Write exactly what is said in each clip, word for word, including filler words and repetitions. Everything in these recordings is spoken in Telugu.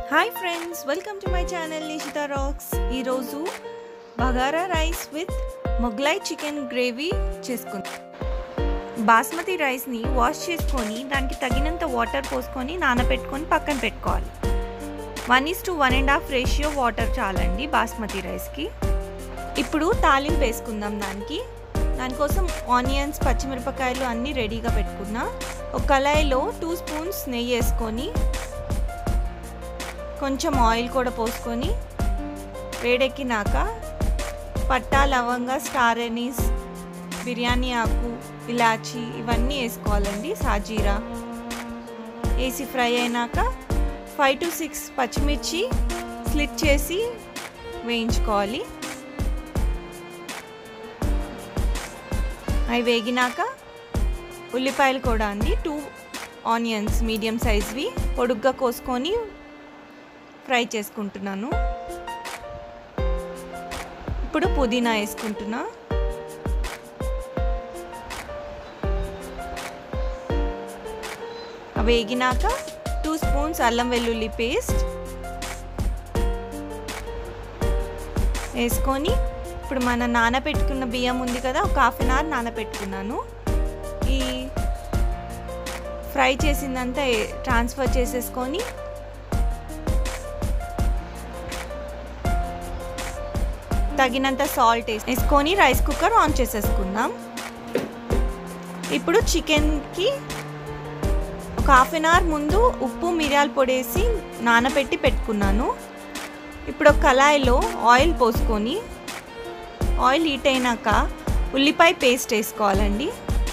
Hi friends, welcome to my channel Nishitha rocks. ఈరోజు bagara rice with Mughlai chicken gravy చేసుకుందాం. బాస్మతి రైస్ని వాష్ చేసుకొని దానికి తగినంత వాటర్ పోసుకొని నానబెట్టుకొని పక్కన పెట్టుకోవాలి. One is to one and half ratio water చాలండి బాస్మతి రైస్కి. ఇప్పుడు తాలింపు వేసుకుందాం. దానికి దానికోసం ఆనియన్స్, పచ్చిమిరపకాయలు అన్నీ రెడీగా పెట్టుకున్నా. ఒక కళాయిలో టూ స్పూన్స్ నెయ్యి వేసుకొని కొంచెం ఆయిల్ కూడా పోసుకొని వేడెక్కినాక పట్టా, లవంగ, స్టార్ ఎనీస్, బిర్యానీ ఆకు, ఇలాచి ఇవన్నీ వేసుకోవాలండి. సాజీరా వేసి ఫ్రై అయినాక ఫైవ్ టు సిక్స్ పచ్చిమిర్చి స్లిట్ చేసి వేయించుకోవాలి. అవి వేగినాక ఉల్లిపాయలు కూడా అండి టూ ఆనియన్స్ మీడియం సైజ్వి పొడుగ్గా కోసుకొని ఫ్రై చేసుకుంటున్నాను. ఇప్పుడు పుదీనా వేసుకుంటున్నా. వేగినాక టూ స్పూన్స్ అల్లం వెల్లుల్లి పేస్ట్ వేసుకొని ఇప్పుడు మన నానబెట్టుకున్న బియ్యం ఉంది కదా, ఒక హాఫ్ అన్ అవర్ నానబెట్టుకున్నాను. ఈ ఫ్రై చేసిందంతా ట్రాన్స్ఫర్ చేసేసుకొని తగినంత సాల్ట్ వేసుకొని రైస్ కుక్కర్ ఆన్ చేసేసుకుందాం. ఇప్పుడు చికెన్కి ఒక హాఫ్ అన్ అవర్ ముందు ఉప్పు, మిరియాల పొడి వేసి నానబెట్టి పెట్టుకున్నాను. ఇప్పుడు ఒక కళాయిలో ఆయిల్ పోసుకొని ఆయిల్ హీట్ అయినాక ఉల్లిపాయ పేస్ట్ వేసుకోవాలండి.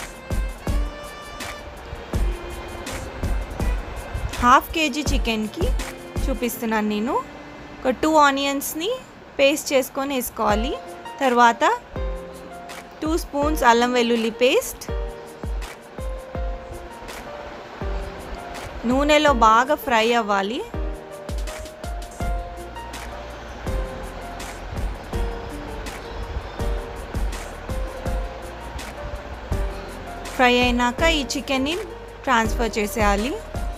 హాఫ్ కేజీ చికెన్కి చూపిస్తున్నాను నేను. ఒక టూ ఆనియన్స్ని పేస్ట్ చేసుకొని వేసుకోవాలి. తర్వాత టూ స్పూన్స్ అల్లం వెల్లుల్లి పేస్ట్, నూనెలో బాగా ఫ్రై అవ్వాలి. ఫ్రై అయినాక ఈ చికెన్ని ట్రాన్స్ఫర్ చేసేయాలి.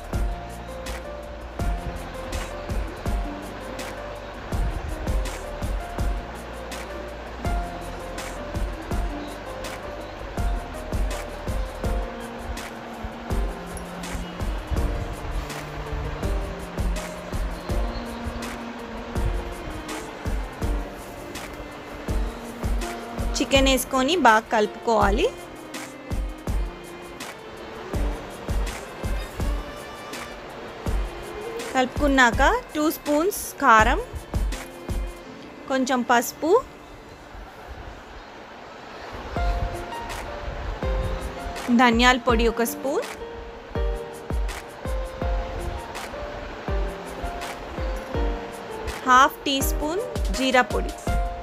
చికెన్ వేసుకొని బాగా కలుపుకోవాలి. కలుపుకున్నాక టూ స్పూన్స్ కారం, కొంచెం పసుపు, ధనియాల పొడి ఒక స్పూన్, హాఫ్ టీ స్పూన్ జీరా పొడి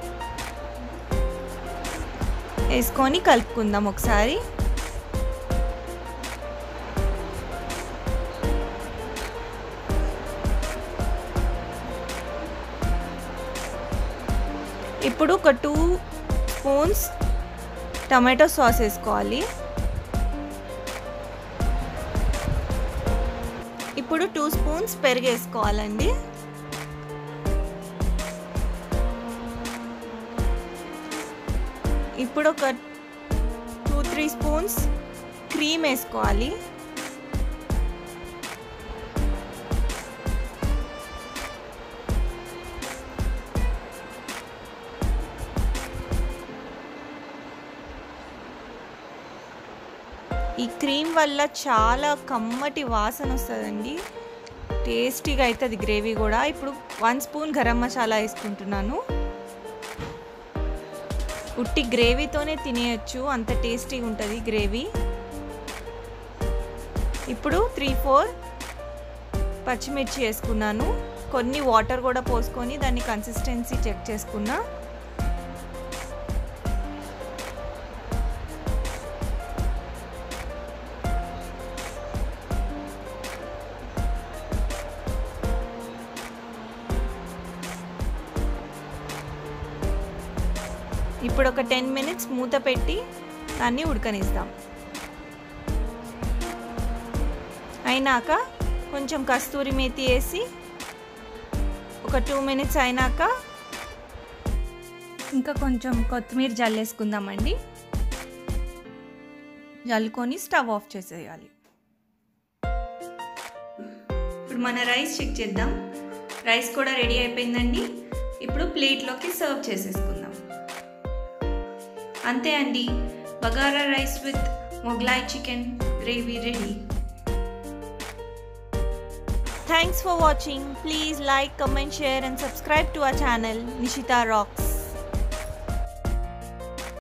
వేసుకొని కలుపుకుందాం ఒకసారి. ఇప్పుడు ఒక టూ స్పూన్స్ టమాటో సాస్ వేసుకోవాలి. ఇప్పుడు టూ స్పూన్స్ పెరుగు వేసుకోవాలండి. ఇప్పుడు ఒక టూ త్రీ స్పూన్స్ క్రీమ్ వేసుకోవాలి. ఈ క్రీమ్ వల్ల చాలా కమ్మటి వాసన వస్తుందండి, టేస్టీగా అవుతుంది గ్రేవీ కూడా. ఇప్పుడు వన్ స్పూన్ గరం మసాలా వేసుకుంటున్నాను. ఉట్టి గ్రేవీతోనే తినేయచ్చు, అంత టేస్టీగా ఉంటుంది గ్రేవీ. ఇప్పుడు త్రీ ఫోర్ పచ్చిమిర్చి వేసుకున్నాను. కొన్ని వాటర్ కూడా పోసుకొని దాన్ని కన్సిస్టెన్సీ చెక్ చేసుకున్నా. ఇప్పుడు ఒక టెన్ మినిట్స్ మూత పెట్టి దాన్ని ఉడకనిస్తాం. అయినాక కొంచెం కస్తూరి మేతి వేసి ఒక టూ మినిట్స్ అయినాక ఇంకా కొంచెం కొత్తిమీర జల్లేసుకుందామండి. జల్లుకొని స్టవ్ ఆఫ్ చేసేయాలి. ఇప్పుడు మన రైస్ చెక్ చేద్దాం. రైస్ కూడా రెడీ అయిపోయిందండి. ఇప్పుడు ప్లేట్లోకి సర్వ్ చేసేసుకుందాం. అంతే అండి, bagara rice with Mughlai chicken gravy ready. Thanks for watching. Please like, comment, share and subscribe to our channel Nishita Rocks.